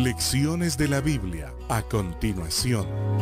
Lecciones de la Biblia a continuación.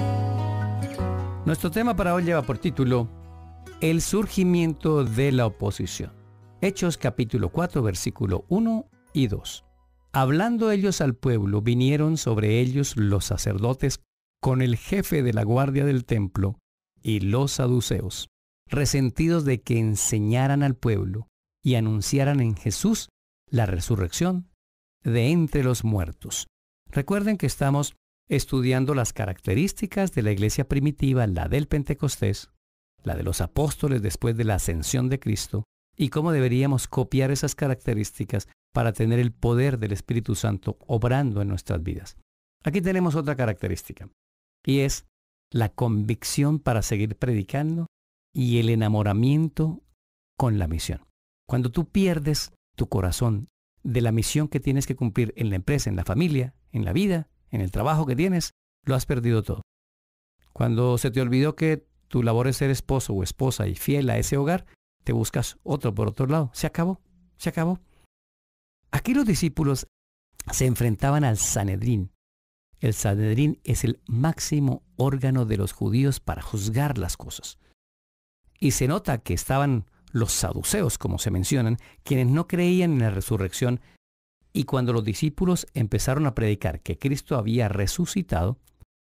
Nuestro tema para hoy lleva por título El surgimiento de la oposición. Hechos capítulo 4, versículo 1 y 2. Hablando ellos al pueblo, vinieron sobre ellos los sacerdotes con el jefe de la guardia del templo y los saduceos, resentidos de que enseñaran al pueblo y anunciaran en Jesús la resurrección de entre los muertos. Recuerden que estamos estudiando las características de la iglesia primitiva, la del Pentecostés, la de los apóstoles después de la ascensión de Cristo, y cómo deberíamos copiar esas características para tener el poder del Espíritu Santo obrando en nuestras vidas. Aquí tenemos otra característica, y es la convicción para seguir predicando y el enamoramiento con la misión. Cuando tú pierdes tu corazón de la misión que tienes que cumplir en la empresa, en la familia, en la vida, en el trabajo que tienes, lo has perdido todo. Cuando se te olvidó que tu labor es ser esposo o esposa y fiel a ese hogar, te buscas otro por otro lado. Se acabó, se acabó. Aquí los discípulos se enfrentaban al Sanedrín. El Sanedrín es el máximo órgano de los judíos para juzgar las cosas. Y se nota que estaban los saduceos, como se mencionan, quienes no creían en la resurrección. Y cuando los discípulos empezaron a predicar que Cristo había resucitado,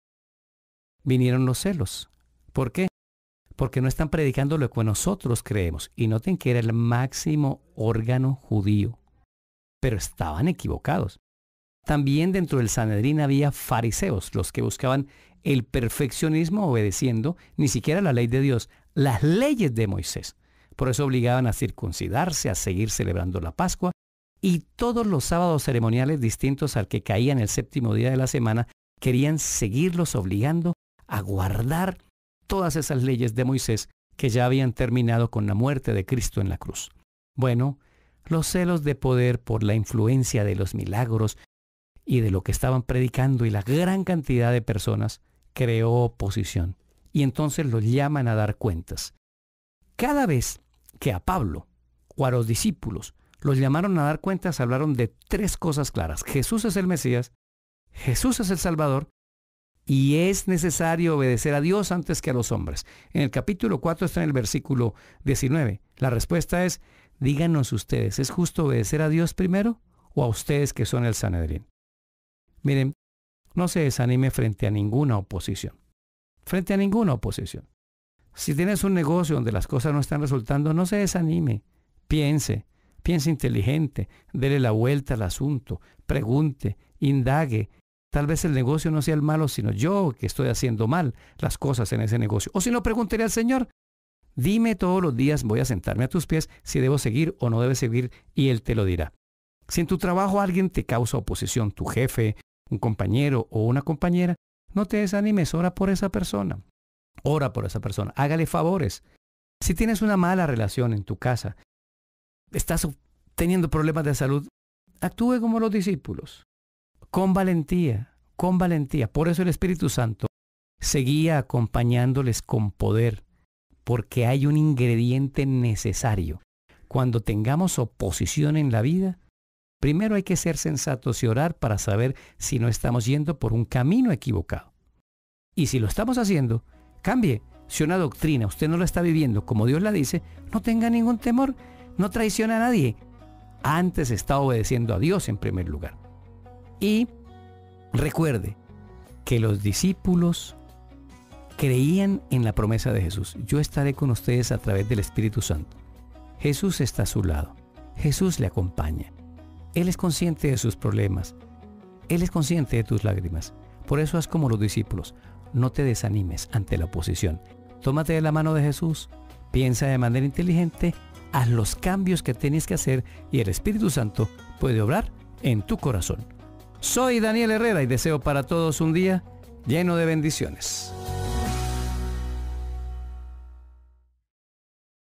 vinieron los celos. ¿Por qué? Porque no están predicando lo que nosotros creemos. Y noten que era el máximo órgano judío. Pero estaban equivocados. También dentro del Sanedrín había fariseos, los que buscaban el perfeccionismo obedeciendo ni siquiera la ley de Dios, las leyes de Moisés. Por eso obligaban a circuncidarse, a seguir celebrando la Pascua, y todos los sábados ceremoniales distintos al que caía en el séptimo día de la semana, querían seguirlos obligando a guardar todas esas leyes de Moisés que ya habían terminado con la muerte de Cristo en la cruz. Bueno, los celos de poder por la influencia de los milagros y de lo que estaban predicando y la gran cantidad de personas creó oposición. Y entonces los llaman a dar cuentas. Cada vez que a Pablo o a los discípulos los llamaron a dar cuentas, hablaron de tres cosas claras. Jesús es el Mesías, Jesús es el Salvador, y es necesario obedecer a Dios antes que a los hombres. En el capítulo 4 está en el versículo 19. La respuesta es, díganos ustedes, ¿es justo obedecer a Dios primero o a ustedes que son el Sanedrín? Miren, no se desanime frente a ninguna oposición. Frente a ninguna oposición. Si tienes un negocio donde las cosas no están resultando, no se desanime. Piense inteligente, dele la vuelta al asunto, pregunte, indague. Tal vez el negocio no sea el malo, sino yo que estoy haciendo mal las cosas en ese negocio. O si no, pregúntele al Señor. Dime todos los días, voy a sentarme a tus pies, si debo seguir o no debes seguir, y Él te lo dirá. Si en tu trabajo alguien te causa oposición, tu jefe, un compañero o una compañera, no te desanimes, ora por esa persona. Ora por esa persona, hágale favores. Si tienes una mala relación en tu casa, estás teniendo problemas de salud, actúe como los discípulos, con valentía, con valentía. Por eso el Espíritu Santo seguía acompañándoles con poder, porque hay un ingrediente necesario. Cuando tengamos oposición en la vida, primero hay que ser sensatos y orar para saber si no estamos yendo por un camino equivocado. Y si lo estamos haciendo, cambie. Si una doctrina usted no la está viviendo como Dios la dice, no tenga ningún temor, no traicione a nadie. Antes está obedeciendo a Dios en primer lugar. Y recuerde que los discípulos creían en la promesa de Jesús. Yo estaré con ustedes a través del Espíritu Santo. Jesús está a su lado. Jesús le acompaña. Él es consciente de sus problemas. Él es consciente de tus lágrimas. Por eso haz como los discípulos. No te desanimes ante la oposición. Tómate de la mano de Jesús. Piensa de manera inteligente. Haz los cambios que tienes que hacer y el Espíritu Santo puede obrar en tu corazón. Soy Daniel Herrera y deseo para todos un día lleno de bendiciones.